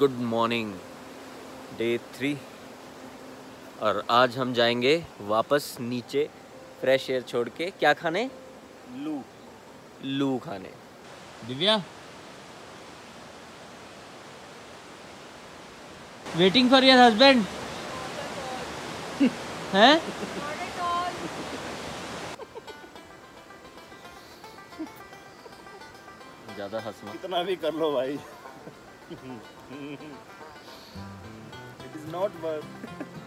Good morning, day 3 और आज हम जाएंगे वापस नीचे फ्रेश एयर छोड़ के। क्या खाने? लू खाने। Divya, waiting for your husband हैं? ज्यादा हंसना, कितना भी कर लो भाई। It is not worth।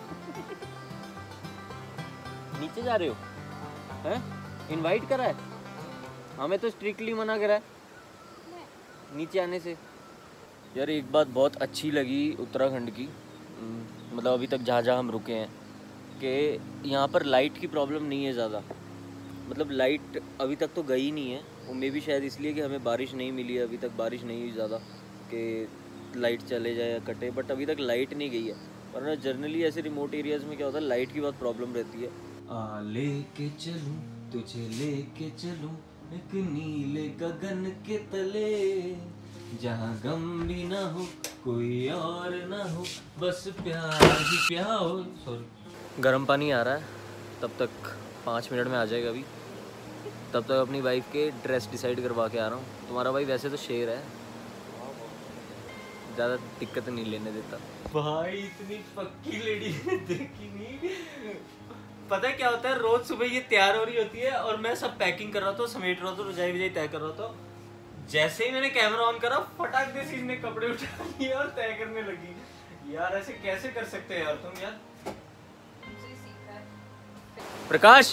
नीचे जा रहे हो हैं? इनवाइट करा है, हमें तो स्ट्रिक्टली मना करा है नीचे आने से। यार एक बात बहुत अच्छी लगी उत्तराखंड की, मतलब अभी तक जहाँ हम रुके हैं, कि यहाँ पर लाइट की प्रॉब्लम नहीं है ज़्यादा। मतलब लाइट अभी तक तो गई नहीं है, वो मे भी शायद इसलिए कि हमें बारिश नहीं मिली है, अभी तक बारिश नहीं हुई ज़्यादा कि लाइट चले जाए या कटे, बट अभी तक लाइट नहीं गई है। वरना जनरली ऐसे रिमोट एरियाज़ में क्या होता है, लाइट की बहुत प्रॉब्लम रहती है। लेके चलूं तुझे, लेके चलूं एक नीले गगन के तले, जहाँ गम भी ना हो कोई और ना हो, बस प्यार ही प्यार हो। सॉरी, गर्म पानी आ रहा है, तब तक 5 मिनट में आ जाएगा अभी। तब तक अपनी वाइफ के ड्रेस डिसाइड करवा के आ रहा हूँ। तुम्हारा भाई वैसे तो शेर है, ज़्यादा दिक्कत नहीं लेने देता। भाई इतनी पक्की लेडी देखी नहीं। पता है क्या होता है, रोज सुबह ये तैयार हो रही होती है और मैं सब पैकिंग कर रहा था, समेट रहा था, रजाई वजाई तय कर रहा था। जैसे ही मैंने कैमरा ऑन करा, फटाक से इसने कपड़े उठा लिए और तय करने लगी। यार ऐसे कैसे कर सकते हैं यार तुम यार। प्रकाश,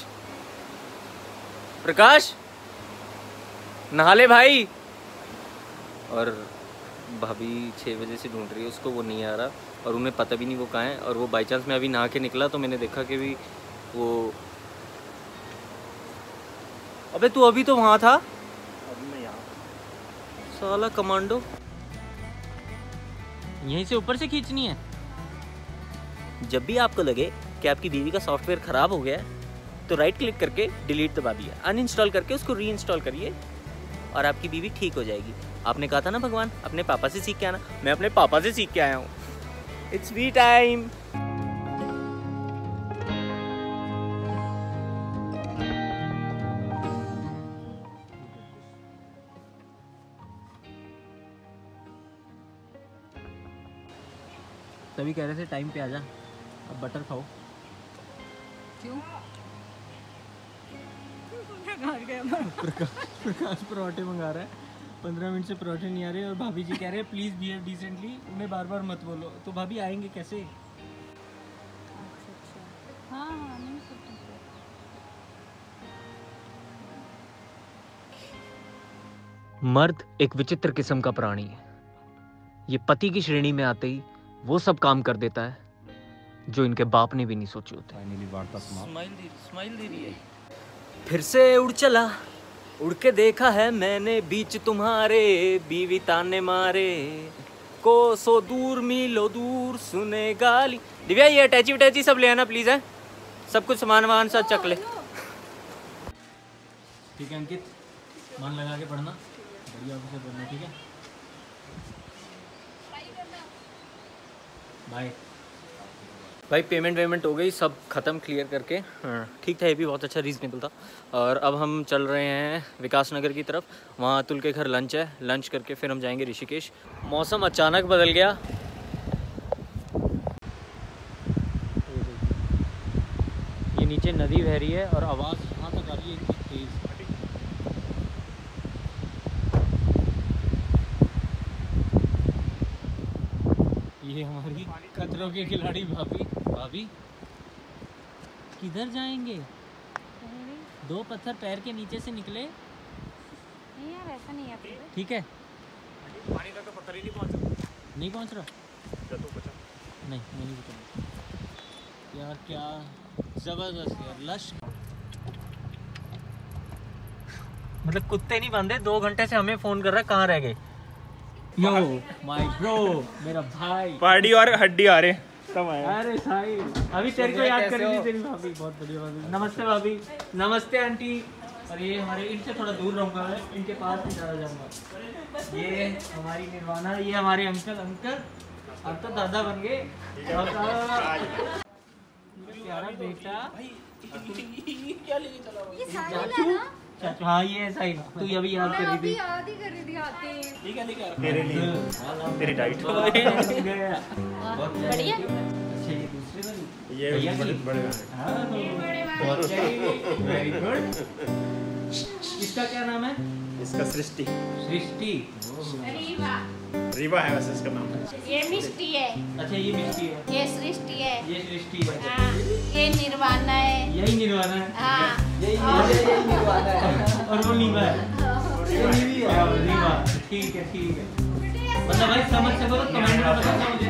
प्रकाश नहा ले भाई। और भाभी 6 बजे से ढूंढ रही है उसको, वो नहीं आ रहा और उन्हें पता भी नहीं वो कहाँ है। और वो बाई चांस मैं अभी नहा के निकला तो मैंने देखा कि भी वो, अबे तू अभी तो वहाँ था। अभी मैं यहाँ साला कमांडो। यहीं से ऊपर से खींचनी है। जब भी आपको लगे कि आपकी बीवी का सॉफ्टवेयर खराब हो गया है, तो राइट क्लिक करके डिलीट दबा दिया, अनइंस्टॉल करके उसको रीइंस्टॉल करिए और आपकी बीवी ठीक हो जाएगी। आपने कहा था ना भगवान अपने पापा से सीख के आना, मैं अपने पापा से सीख के आया हूँ। It's we time. तभी कह रहे थे टाइम पे आ जा, अब बटर खाओ। क्यों? प्रकाश परोठे मंगा रहा है, 15 मिनट से परोठे नहीं आ रहे और भाभी जी कह रहे हैं प्लीज बिहेव डिसेंटली, उन्हें बार बार मत बोलो। तो भाभी आएंगे कैसे? अच्छा, हाँ नहीं सकते। मर्द एक विचित्र किस्म का प्राणी है। ये पति की श्रेणी में आते ही वो सब काम कर देता है जो इनके बाप ने भी नहीं सोचे होते। स्माइल दे रही है। फिर से उड़ चला, उड़ के देखा है मैंने बीच तुम्हारे, बीवी ताने मारे को सो दूर मीलो दूर सुने गाली। दिव्या ये अटैची वटैची सब ले आना प्लीज है, सब कुछ सामान वामान सब चक ले। ठीक है अंकित, मन लगा के पढ़ना, बढ़िया से पढ़ना, ठीक है? बाय। भाई पेमेंट वेमेंट हो गई, सब ख़त्म क्लियर करके। ठीक था, ये भी बहुत अच्छा रीज़नेबल था। और अब हम चल रहे हैं विकास नगर की तरफ, वहाँ अतुल के घर लंच है, लंच करके फिर हम जाएंगे ऋषिकेश। मौसम अचानक बदल गया, ये नीचे नदी बह रही है और आवाज़ यहाँ तक आ रही है इतनी तेज़। ये हमारी खतरों के खिलाड़ी भाभी। भाभी किधर जाएंगे? 2 पत्थर पैर के नीचे से निकले। नहीं यार ऐसा नहीं है। ठीक है, पानी तक तो पत्थर ही नहीं पहुँचा। नहीं पहुंच रहा। तो बचा नहीं, मैं नहीं बचा यार। क्या जबरदस्त यार, लश। मतलब कुत्ते नहीं बांधे, 2 घंटे से हमें फ़ोन कर रहा है कहाँ रह गए। यो माय ब्रो, मेरा भाई। पार्टी और हड्डी आ रहे सब आए। अरे साहिल, अभी तेरे को याद कर रही थी तेरी भाभी। बहुत बढ़िया भाभी। नमस्ते भाभी। नमस्ते आंटी। और ये हमारे इनसे थोड़ा दूर रहूँगा मैं, इनके पास नहीं ज़्यादा जाऊँगा। ये हमारी निर्वाणा, ये हमारे अंकल अब तो दादा बन गए। प्यारा बेटा चाचू, हाँ ये ऐसा ही तू अभी याद कर रही थी। याद ही कर रही थी आते तेरे लिए तेरी डाइट बढ़िया। अच्छा ये दूसरे वाली ये भैया बड़े की? बड़े हाँ तो बहुत वेरी गुड। इसका क्या नाम है? इसका सृष्टि सृष्टि। रीवा है वैसे इसका नाम। ये मिष्टी है, अच्छा ये मिष्टी है, ये सृष्टि है, ये सृष्टि है, हाँ, ये निर्वाणा है, यही निर्वाणा है, हाँ, यही निर्वाणा है, और वो नीवा है, ये नीवी है, नीवा। ठीक है मतलब भाई समझ सको तो कमेंट में बताना मुझे।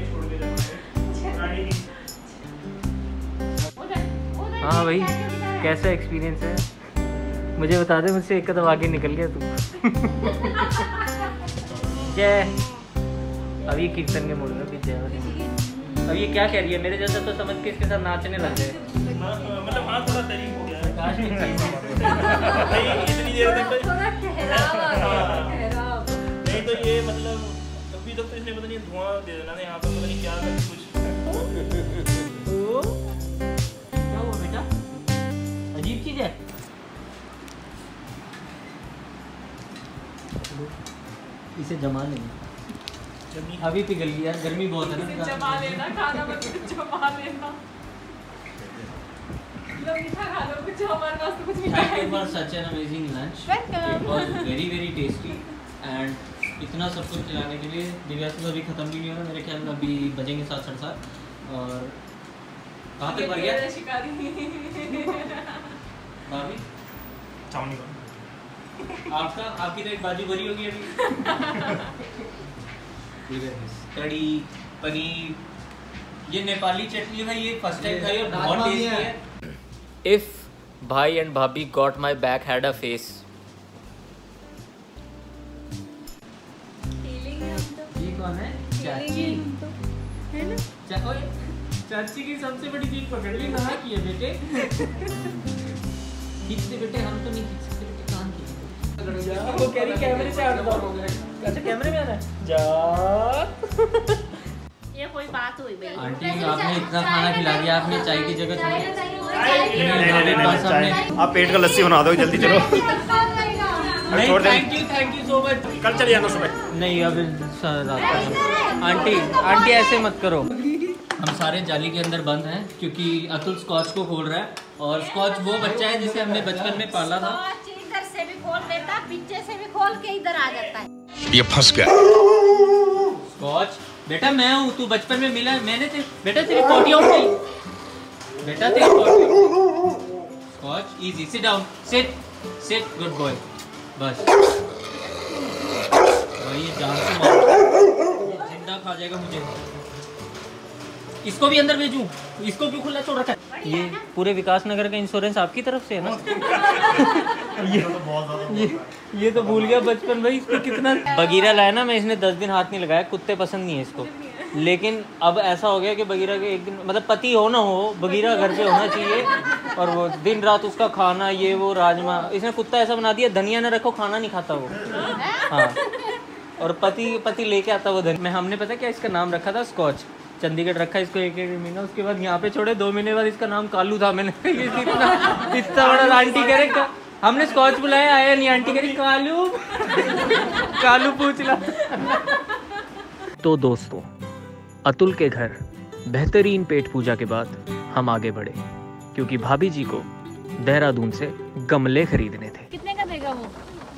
हाँ भाई कैसा एक्सपीरियंस है मुझे बता दे, मुझसे एक कदम आगे निकल गया तू। जय अब ये कीर्तन के मूड में भी जय वाली। अब ये क्या कह रही है, मेरे जैसा तो समझ के इसके साथ नाचने लग गए। मतलब हाँ थोड़ा तरीक हो गया है। काश नहीं नहीं इतनी देर तक तो थोड़ा ठहराव आ गया, ठहराव। नहीं तो ये मतलब अभी तक तो इसने पता नहीं धुआं दे देना ना यहाँ पर, पता नहीं क्या कर कुछ। क्या हुआ बेटा, अजीब चीज है। इसे जमा लेना, अभी पिघल गया, गर्मी बहुत है ना। जमा लेना खाना मत जमा लेना, लो मीठा खा लो, कुछ हमारे पास तो कुछ मीठा Thank है you for such an amazing lunch. It was very tasty and इतना सब कुछ खिलाने के लिए। दिव्या से तो अभी खत्म भी नहीं हो रहा, मेरे ख्याल में अभी बजेंगे 7 साढ़े 7। और कहाँ पे पड़ गया शिकारी भाभी? चावनी का आपकी तो एक बाजू भरी होगी अभी। कड़ी पनीर, ये नेपाली चटनी भाई, ये फर्स्ट टाइम खाई और बहुत टेस्टी है। इफ भाई एंड भाभी got my back had a face. ये कौन है? चाची। चाची की सबसे बड़ी चीज पकड़ ली, कहाँ की है बेटे? खींचते बेटे, हम तो नहीं खींच सकते बेटे, कान खींचते। वो कह रही कैमरे से हट जाओ। अच्छा कैमरे में आना है? जा। ये कोई बात हुई भाई। आंटी आपने इतना खाना खिला दिया, आपने चाय की जगह नहीं, आप पेट का लस्सी बना दो जल्दी, चलो छोड़ दे। Thank you so much. कल चले जाना सुबह। नहीं अब रात को। आंटी ऐसे मत करो। हम सारे जाली के अंदर बंद हैं क्योंकि अतुल स्कॉच को खोल रहा है, और स्कॉच वो बच्चा है जिसे हमने बचपन में पाला था। इधर से भी खोल लेता, पीछे से भी खोल के इधर आ जाता है। ये फंस गया। स्कॉच बेटा मैं हूँ, तू बचपन में मिला, मैंने बेटा तेरी पोटी आउट की, बेटा तेरी potty. Scotch easy, sit down, sit good boy. बस भाई ये जान से मार, जिंदा खा जाएगा मुझे। इसको भी अंदर भेजूं? इसको क्यों खुला छोड़ रखा है? ये पूरे विकास नगर का इंश्योरेंस आपकी तरफ से है ना? ये तो भूल गया बचपन भाई, इसको कितना बगीरा लाया ना मैं, इसने 10 दिन हाथ नहीं लगाया, कुत्ते पसंद नहीं है इसको। लेकिन अब ऐसा हो गया कि बगीरा के एक दिन, मतलब पति हो ना हो, बगीरा घर पे होना चाहिए, और वो दिन रात उसका खाना, ये वो राजमा। इसने कुत्ता ऐसा बना दिया, धनिया न रखो खाना नहीं खाता वो। हाँ, और पति लेके आता वो धनिया। हमने पता क्या इसका नाम रखा था? स्कॉच। चंडीगढ़ रखा इसको 1 महीना, उसके बाद यहाँ पे छोड़े, 2 महीने बाद इसका नाम कालू था। मैंने इतना बड़ा, आंटी कह रहे, हमने स्कॉच बुलाया, आया नहीं, आंटी कह रही कालू पूछ ला। तो दोस्तों अतुल के घर बेहतरीन पेट पूजा के बाद हम आगे बढ़े, क्योंकि भाभी जी को देहरादून से गमले खरीदने थे। कितने का देगा वो?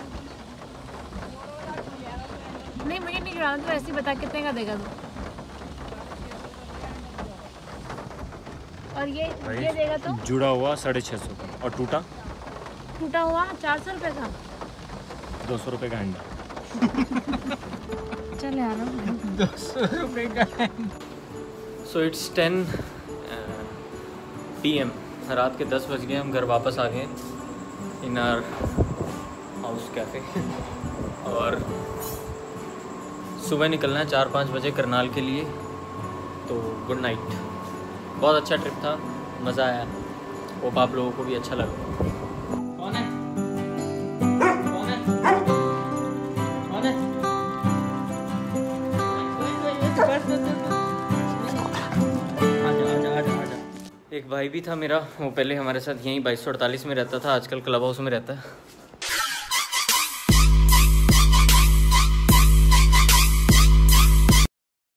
नहीं मुझे नहीं गिराना, तो ऐसे ही बता कितने का देगा तू? और ये देगा तो? जुड़ा हुआ 650 का, और टूटा हुआ 400 रुपए का। 200 रुपये का अंडा। चल यार 200 रुपये का। सो इट्स 10 PM, रात के 10 बज गए, हम घर वापस आ गए इन आवर हाउस कैफ़े, और सुबह निकलना है 4-5 बजे करनाल के लिए। तो गुड नाइट। बहुत अच्छा ट्रिप था, मज़ा आया, होप आप लोगों को भी अच्छा लगा। कौन है? एक भाई भी था मेरा, वो पहले हमारे साथ यहीं 2248 में रहता था, आजकल क्लब हाउस में रहता है।